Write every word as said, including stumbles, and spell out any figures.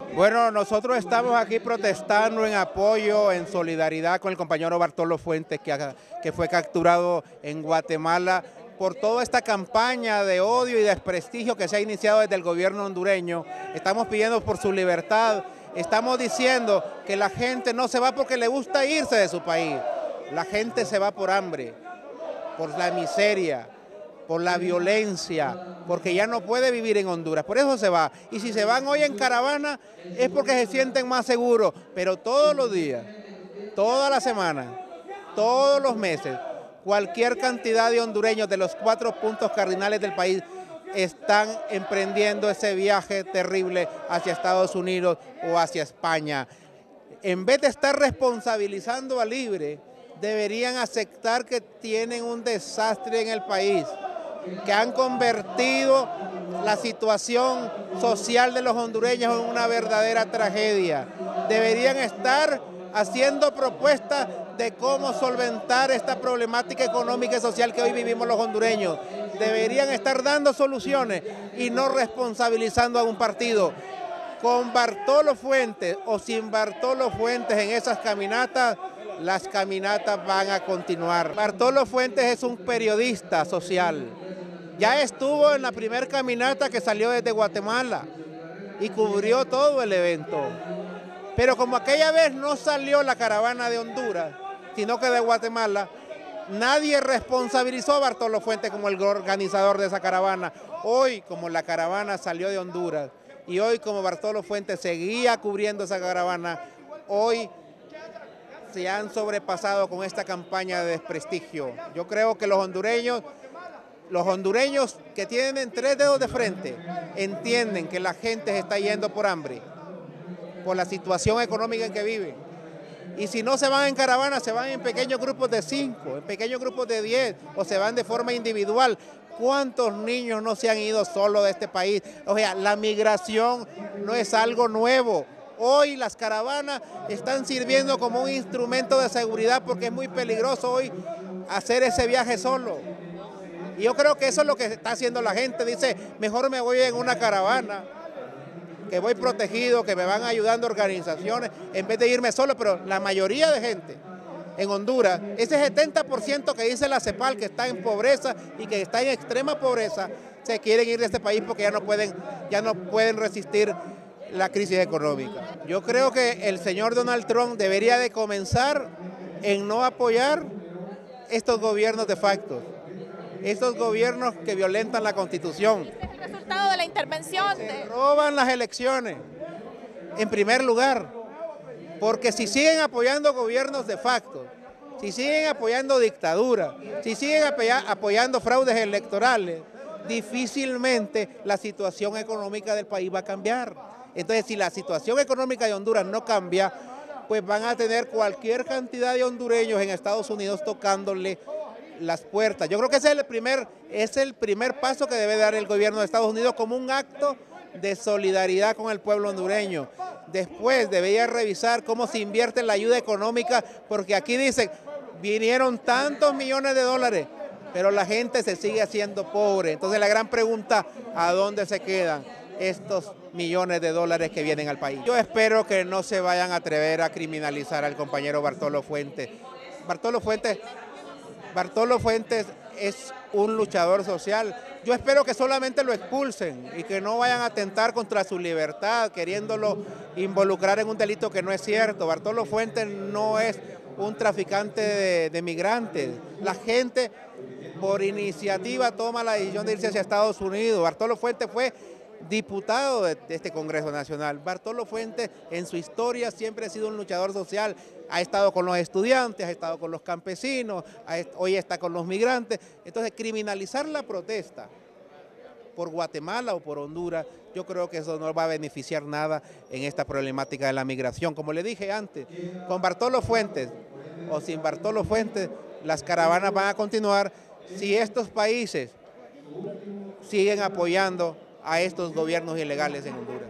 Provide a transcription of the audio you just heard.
Bueno, nosotros estamos aquí protestando en apoyo, en solidaridad con el compañero Bartolo Fuentes, que, que fue capturado en Guatemala por toda esta campaña de odio y desprestigio que se ha iniciado desde el gobierno hondureño. Estamos pidiendo por su libertad, estamos diciendo que la gente no se va porque le gusta irse de su país, la gente se va por hambre, por la miseria, por la violencia, porque ya no puede vivir en Honduras, por eso se va. Y si se van hoy en caravana es porque se sienten más seguros, pero todos los días, toda la semana, todos los meses, cualquier cantidad de hondureños de los cuatro puntos cardinales del país están emprendiendo ese viaje terrible hacia Estados Unidos o hacia España. En vez de estar responsabilizando a Libre, deberían aceptar que tienen un desastre en el país, que han convertido la situación social de los hondureños en una verdadera tragedia. Deberían estar haciendo propuestas de cómo solventar esta problemática económica y social que hoy vivimos los hondureños. Deberían estar dando soluciones y no responsabilizando a un partido. Con Bartolo Fuentes o sin Bartolo Fuentes en esas caminatas, las caminatas van a continuar. Bartolo Fuentes es un periodista social. Ya estuvo en la primera caminata que salió desde Guatemala y cubrió todo el evento. Pero como aquella vez no salió la caravana de Honduras, sino que de Guatemala, nadie responsabilizó a Bartolo Fuentes como el organizador de esa caravana. Hoy, como la caravana salió de Honduras y hoy como Bartolo Fuentes seguía cubriendo esa caravana, hoy se han sobrepasado con esta campaña de desprestigio. Yo creo que los hondureños, los hondureños que tienen tres dedos de frente, entienden que la gente se está yendo por hambre, por la situación económica en que viven. Y si no se van en caravana, se van en pequeños grupos de cinco, en pequeños grupos de diez, o se van de forma individual. ¿Cuántos niños no se han ido solos de este país? O sea, la migración no es algo nuevo. Hoy las caravanas están sirviendo como un instrumento de seguridad porque es muy peligroso hoy hacer ese viaje solo. Y yo creo que eso es lo que está haciendo la gente. Dice, mejor me voy en una caravana, que voy protegido, que me van ayudando organizaciones, en vez de irme solo. Pero la mayoría de gente en Honduras, ese setenta por ciento que dice la CEPAL, que está en pobreza y que está en extrema pobreza, se quieren ir de este país porque ya no pueden, ya no pueden resistir la crisis económica. Yo creo que el señor Donald Trump debería de comenzar en no apoyar estos gobiernos de facto, estos gobiernos que violentan la Constitución. ¿Es el resultado de la intervención? Se De... roban las elecciones, en primer lugar, porque si siguen apoyando gobiernos de facto, si siguen apoyando dictaduras, si siguen apoyando fraudes electorales, difícilmente la situación económica del país va a cambiar. Entonces, si la situación económica de Honduras no cambia, pues van a tener cualquier cantidad de hondureños en Estados Unidos tocándole las puertas. Yo creo que ese es el primer, es el primer paso que debe dar el gobierno de Estados Unidos como un acto de solidaridad con el pueblo hondureño. Después debería revisar cómo se invierte en la ayuda económica, porque aquí dicen, vinieron tantos millones de dólares, pero la gente se sigue haciendo pobre. Entonces la gran pregunta, ¿a dónde se quedan estos millones de dólares que vienen al país? Yo espero que no se vayan a atrever a criminalizar al compañero Bartolo Fuentes. Bartolo Fuentes, Bartolo Fuentes es un luchador social. Yo espero que solamente lo expulsen y que no vayan a atentar contra su libertad, queriéndolo involucrar en un delito que no es cierto. Bartolo Fuentes no es un traficante de, de migrantes. La gente por iniciativa toma la decisión de irse hacia Estados Unidos. Bartolo Fuentes fue diputado de, de este Congreso Nacional. Bartolo Fuentes en su historia siempre ha sido un luchador social, ha estado con los estudiantes, ha estado con los campesinos, ha, hoy está con los migrantes. Entonces, criminalizar la protesta por Guatemala o por Honduras, yo creo que eso no va a beneficiar nada en esta problemática de la migración. Como le dije antes, con Bartolo Fuentes o sin Bartolo Fuentes, las caravanas van a continuar si estos países siguen apoyando a estos gobiernos ilegales en Honduras.